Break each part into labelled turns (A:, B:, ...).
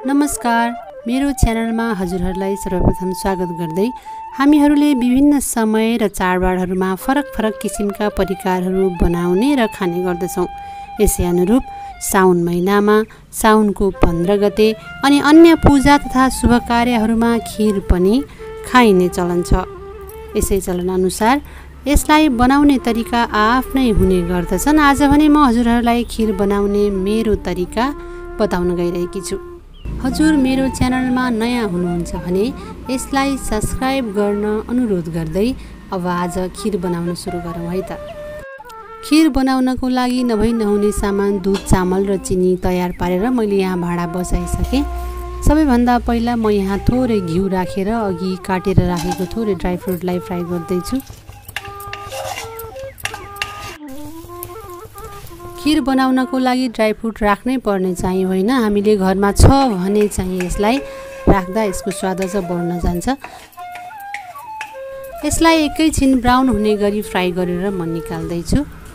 A: नमस्कार, मेरो च्यानलमा हजुरहरूलाई सर्वप्रथम स्वागत गर्दै हामीहरूले विभिन्न समय र चाडबाडहरूमा फरक किसिमका परिकारहरू बनाउने र खाने गर्दछौँ। यसै अनुरूप साउन महिनामा साउनको 15 गते अनि अन्य पूजा तथा शुभ कार्यहरूमा खीर पनि खाइने चलन छ। यसै चलनअनुसार यसलाई बनाउने तरिका आफ्नै हुने गर्दछन्। आज भने म हजुरहरूलाई खीर बनाउने मेरो तरिका बताउन गइरहेकी छु। हजुर मेरो च्यानलमा नयाँ हुनुहुन्छ भने यसलाई सब्स्क्राइब गर्न अनुरोध गर्दै अब आज खीर बनाउन सुरु गरौँ है त। खीर बनाउनको लागि नहुने सामान दुध, चामल र चिनी तयार पारेर मैले यहाँ भाँडा बसाइसकेँ। सबैभन्दा पहिला म यहाँ थोरै घिउ राखेर अघि काटेर राखेको थोरै ड्राई फ्रुटलाई फ्राई गर्दैछु। खीर बनाउनको लागि ड्राई फ्रुट राख्नै पर्ने चाहिँ होइन, हामीले घरमा छ भने चाहिँ यसलाई राख्दा यसको स्वाद अझ बढ्न जान्छ। यसलाई एकैछिन ब्राउन हुने गरी फ्राई गरेर म निकाल्दैछु।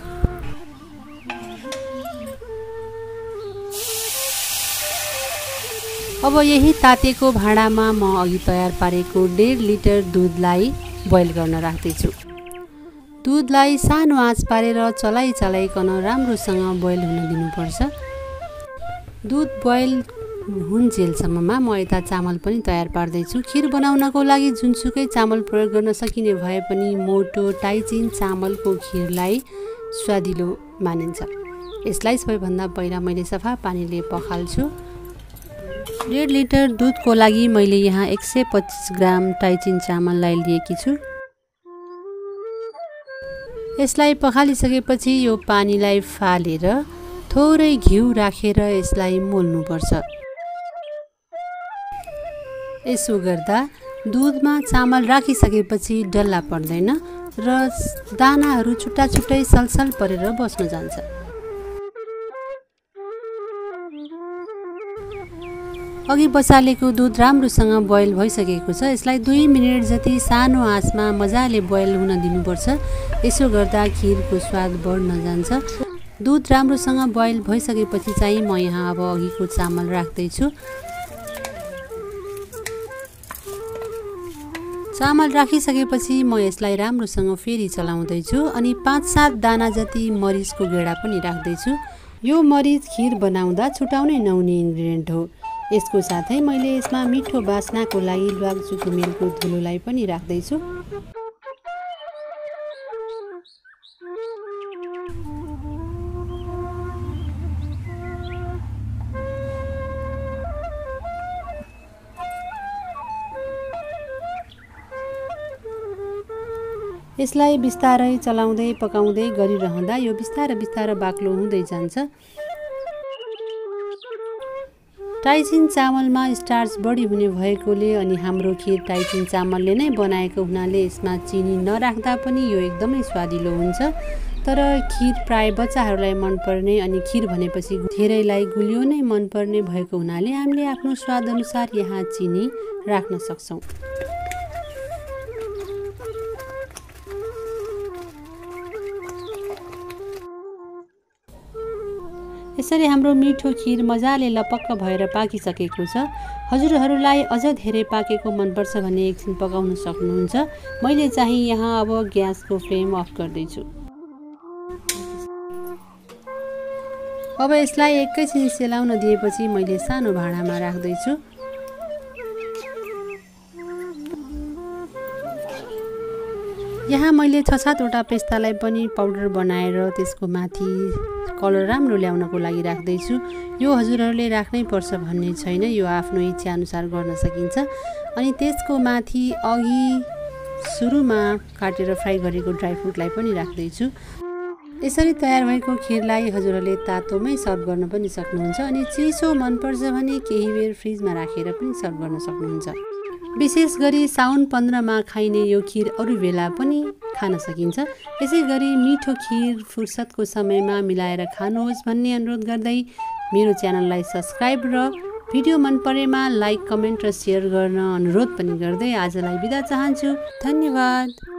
A: अब यही तातेको भाँडामा म अघि तयार पारेको 1.5 लिटर दुधलाई बोइल गर्न राख्दैछु। दुधलाई सानो आँच पारेर चलाइकन राम्रोसँग बोइल हुन दिनुपर्छ। दुध बोइल हुन्जेलसम्ममा म यता चामल पनि तयार पार्दैछु। खीर बनाउनको लागि जुनसुकै चामल प्रयोग गर्न सकिने भए पनि मोटो टाइचिन चामलको खीरलाई स्वादिलो मानिन्छ। यसलाई सबैभन्दा पहिला मैले सफा पानीले पखाल्छु। 1.5 लिटर दुधको लागि मैले यहाँ 125 ग्राम टाइचिन चामललाई लिएकी छु। यसलाई पखालिसकेपछि यो पानीलाई फालेर थोरै घिउ राखेर यसलाई मोल्नुपर्छ। यसो गर्दा दुधमा चामल राखिसकेपछि डल्ला पर्दैन र दानाहरू छुट्टा सलसल परेर बस्न जान्छ। अघि बसालेको दुध राम्रोसँग बोइल भइसकेको छ। यसलाई 2 मिनेट जति सानो आँचमा मजाले बोइल हुन दिनुपर्छ। यसो गर्दा खीरको स्वाद बढ्न जान्छ। दुध राम्रोसँग बोइल भइसकेपछि चाहिँ म यहाँ अब अघिको चामल राख्दैछु। चामल राखिसकेपछि म यसलाई राम्रोसँग फेरि चलाउँदैछु अनि 5-7 दाना जति मरिचको गेडा पनि राख्दैछु। यो मरिच खीर बनाउँदा छुटाउनै नहुने इन्ग्रेडियन्ट हो। यसको साथै मैले यसमा मिठो बास्नाको लागि lwang सुकुमेलको धुलोलाई पनि राख्दैछु। यसलाई बिस्तारै चलाउँदै पकाउँदै गरिरहँदा यो बिस्तारै बाक्लो हुँदै जान्छ। टाइचिन चामलमा स्टार्च बढी हुने भएकोले अनि हाम्रो खीर टाइचिन चामलले नै बनाएको हुनाले यसमा चिनी नराख्दा पनि यो एकदमै स्वादिलो हुन्छ। तर खीर प्राय बच्चाहरूलाई मनपर्ने अनि खीर भनेपछि धेरैलाई गुलियो नै मनपर्ने भएको हुनाले हामीले आफ्नो स्वाद अनुसार यहाँ चिनी राख्न सक्छौँ। यसरी हाम्रो मिठो खीर मजाले लपक्क भएर पाकिसकेको छ। हजुरहरूलाई अझ धेरै पाकेको मनपर्छ भने एकछिन पकाउन सक्नुहुन्छ। मैले चाहिँ यहाँ अब ग्यासको फ्लेम अफ गर्दैछु। अब यसलाई एकैछिन सेलाउन दिएपछि मैले सानो भाँडामा राख्दैछु। यहाँ मैले 6-7 वटा पेस्तालाई पनि पाउडर बनाएर त्यसको माथि कलर राम्रो ल्याउनको लागि राख्दैछु। यो हजुरहरूले राख्नै पर्छ भन्ने छैन, यो आफ्नो इच्छा अनुसार गर्न सकिन्छ। अनि त्यसको माथि अघि सुरुमा काटेर फ्राई गरेको ड्राई फ्रुटलाई पनि राख्दैछु। यसरी तयार भएको खीरलाई हजुरहरूले तातोमै सर्भ गर्न पनि सक्नुहुन्छ अनि चिसो मनपर्छ भने केही बेर फ्रिजमा राखेर पनि सर्भ गर्न सक्नुहुन्छ। विशेष गरी साउन 15 मा खाइने यो खीर अरू बेला पनि खान सकिन्छ। यसै गरी मिठो खीर फुर्सदको समयमा मिलाएर खानुहोस् भन्ने अनुरोध गर्दै मेरो च्यानललाई सब्स्क्राइब र भिडियो मन परेमा लाइक, कमेन्ट र सेयर गर्न अनुरोध पनि गर्दै आजलाई बिदा चाहन्छु। धन्यवाद।